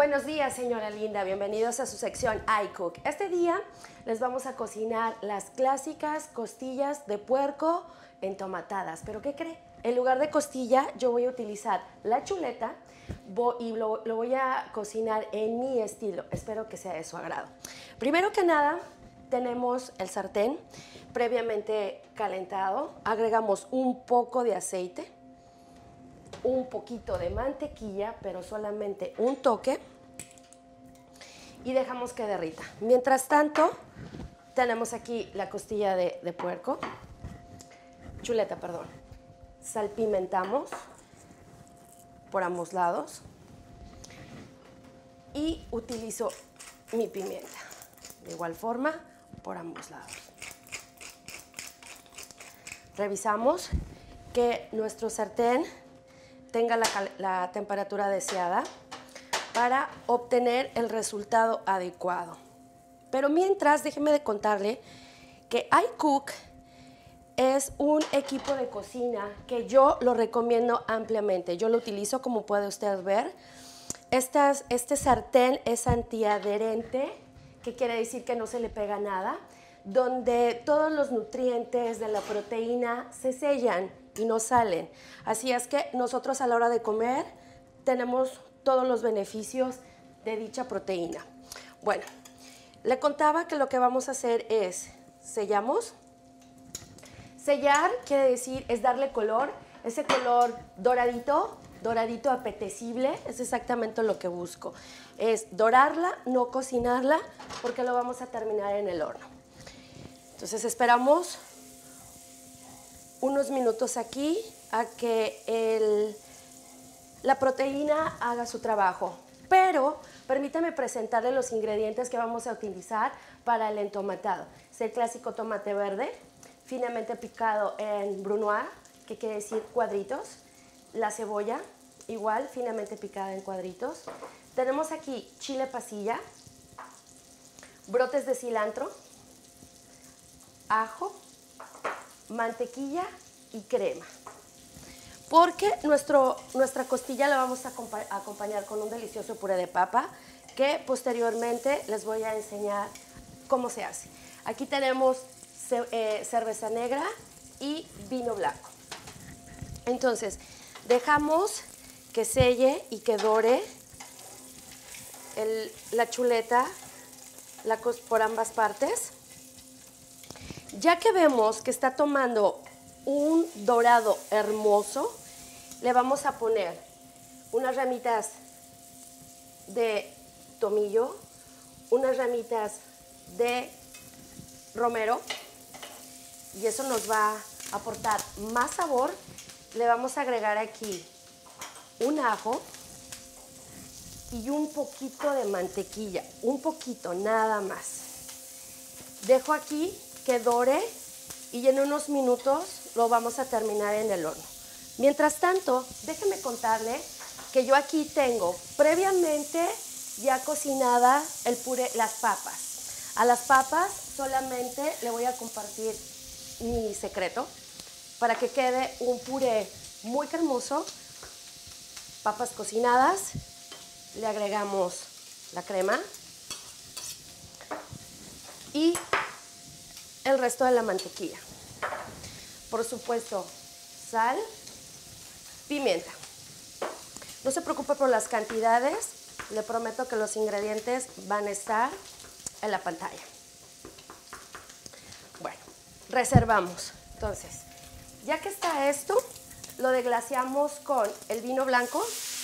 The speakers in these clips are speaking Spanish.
Buenos días, señora linda. Bienvenidos a su sección iCook. Este día les vamos a cocinar las clásicas costillas de puerco entomatadas. ¿Pero qué cree? En lugar de costilla, yo voy a utilizar la chuleta y lo voy a cocinar en mi estilo. Espero que sea de su agrado. Primero que nada, tenemos el sartén previamente calentado. Agregamos un poco de aceite, un poquito de mantequilla, pero solamente un toque, y dejamos que derrita. Mientras tanto, tenemos aquí la costilla de puerco, chuleta, perdón. Salpimentamos por ambos lados y utilizo mi pimienta, de igual forma, por ambos lados. Revisamos que nuestro sartén tenga la temperatura deseada para obtener el resultado adecuado. Pero mientras, déjeme de contarle que iCook es un equipo de cocina que yo lo recomiendo ampliamente. Yo lo utilizo, como puede usted ver. Este sartén es antiadherente, que quiere decir que no se le pega nada, donde todos los nutrientes de la proteína se sellan y no salen. Así es que nosotros a la hora de comer tenemos todos los beneficios de dicha proteína. Bueno, le contaba que lo que vamos a hacer es sellamos. Sellar quiere decir es darle color, ese color doradito, doradito apetecible, es exactamente lo que busco. Es dorarla, no cocinarla, porque lo vamos a terminar en el horno. Entonces esperamos unos minutos aquí a que la proteína haga su trabajo. Pero permítame presentarle los ingredientes que vamos a utilizar para el entomatado. Es el clásico tomate verde, finamente picado en brunoise, que quiere decir cuadritos. La cebolla, igual, finamente picada en cuadritos. Tenemos aquí chile pasilla, brotes de cilantro, ajo, mantequilla y crema. Porque nuestra costilla la vamos a acompañar con un delicioso puré de papa que posteriormente les voy a enseñar cómo se hace. Aquí tenemos cerveza negra y vino blanco. Entonces, dejamos que selle y que dore la chuleta por ambas partes. Ya que vemos que está tomando un dorado hermoso, le vamos a poner unas ramitas de tomillo, unas ramitas de romero, y eso nos va a aportar más sabor. Le vamos a agregar aquí un ajo y un poquito de mantequilla, un poquito nada más. Dejo aquí que dore y en unos minutos lo vamos a terminar en el horno. Mientras tanto, déjeme contarle que yo aquí tengo previamente ya cocinada el puré, las papas. A las papas solamente le voy a compartir mi secreto para que quede un puré muy cremoso. Papas cocinadas, le agregamos la crema y el resto de la mantequilla. Por supuesto, sal, pimienta. No se preocupe por las cantidades, le prometo que los ingredientes van a estar en la pantalla. Bueno, reservamos. Entonces, ya que está esto, lo deglaseamos con el vino blanco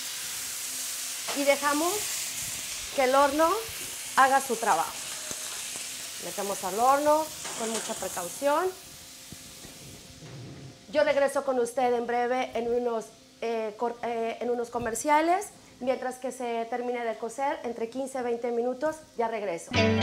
y dejamos que el horno haga su trabajo. Metemos al horno con mucha precaución. Yo regreso con usted en breve en unos comerciales. Mientras que se termine de cocer, entre 15 y 20 minutos, ya regreso. ¿Qué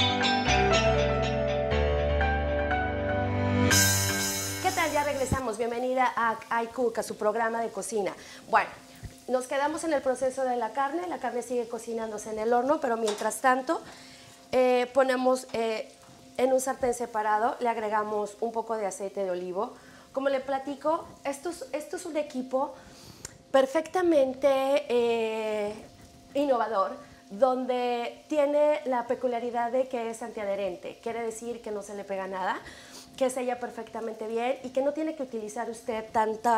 tal? Ya regresamos. Bienvenida a iCook, a su programa de cocina. Bueno, nos quedamos en el proceso de la carne. La carne sigue cocinándose en el horno, pero mientras tanto ponemos en un sartén separado, le agregamos un poco de aceite de olivo. Como le platico, esto es un equipo perfectamente innovador, donde tiene la peculiaridad de que es antiadherente. Quiere decir que no se le pega nada, que sella perfectamente bien y que no tiene que utilizar usted tanto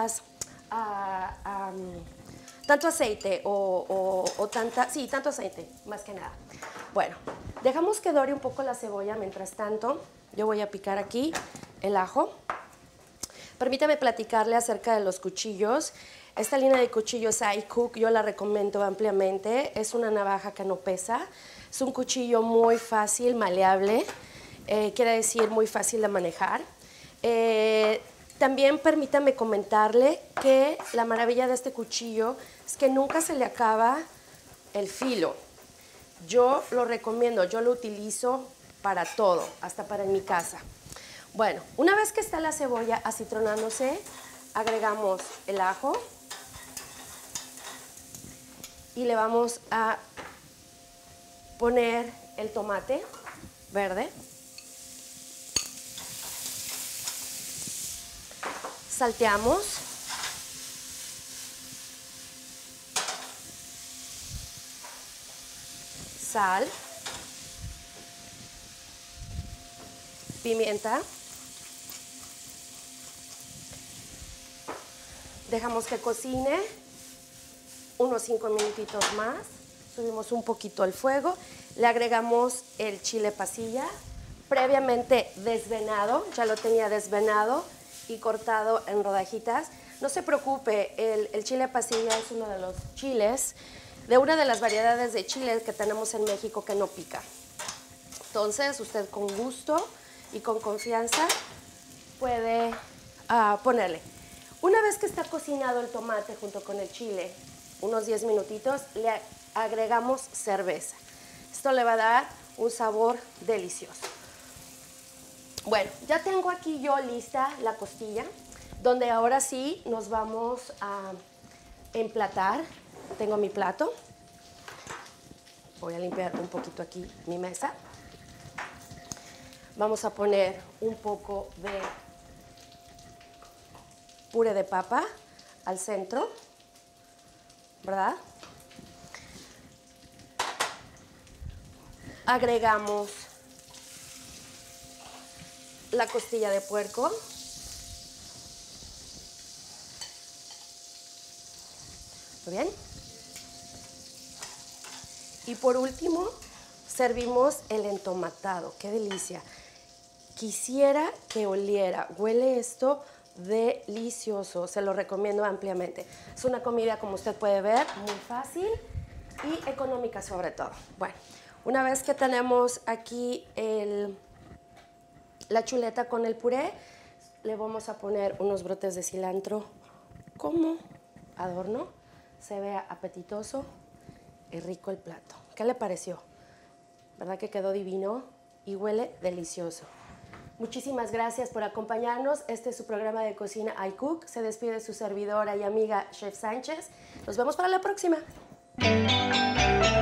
aceite tanto aceite, más que nada. Bueno, dejamos que dore un poco la cebolla. Mientras tanto, yo voy a picar aquí el ajo. Permítame platicarle acerca de los cuchillos. Esta línea de cuchillos iCook yo la recomiendo ampliamente. Es una navaja que no pesa. Es un cuchillo muy fácil, maleable. Quiere decir muy fácil de manejar. También permítame comentarle que la maravilla de este cuchillo es que nunca se le acaba el filo. Yo lo recomiendo, yo lo utilizo para todo, hasta para en mi casa. Bueno, una vez que está la cebolla acitronándose, agregamos el ajo y le vamos a poner el tomate verde. Salteamos. Sal. Pimienta. Dejamos que cocine unos 5 minutitos más. Subimos un poquito el fuego. Le agregamos el chile pasilla, previamente desvenado. Ya lo tenía desvenado y cortado en rodajitas. No se preocupe, el chile pasilla es uno de los chiles, de una de las variedades de chiles que tenemos en México que no pica. Entonces, usted con gusto y con confianza puede ponerle. Una vez que está cocinado el tomate junto con el chile, unos 10 minutitos, le agregamos cerveza. Esto le va a dar un sabor delicioso. Bueno, ya tengo aquí yo lista la costilla, donde ahora sí nos vamos a emplatar. Tengo mi plato. Voy a limpiar un poquito aquí mi mesa. Vamos a poner un poco de puré de papa al centro, ¿verdad? Agregamos la costilla de puerco. Muy bien. Y por último, servimos el entomatado. ¡Qué delicia! Quisiera que oliera. Huele esto delicioso. Se lo recomiendo ampliamente. Es una comida, como usted puede ver, muy fácil y económica sobre todo. Bueno, una vez que tenemos aquí la chuleta con el puré, le vamos a poner unos brotes de cilantro como adorno. Se vea apetitoso y rico el plato. ¿Qué le pareció? ¿Verdad que quedó divino? Y huele delicioso. Muchísimas gracias por acompañarnos. Este es su programa de cocina iCook. Se despide su servidora y amiga Chef Sánchez. Nos vemos para la próxima.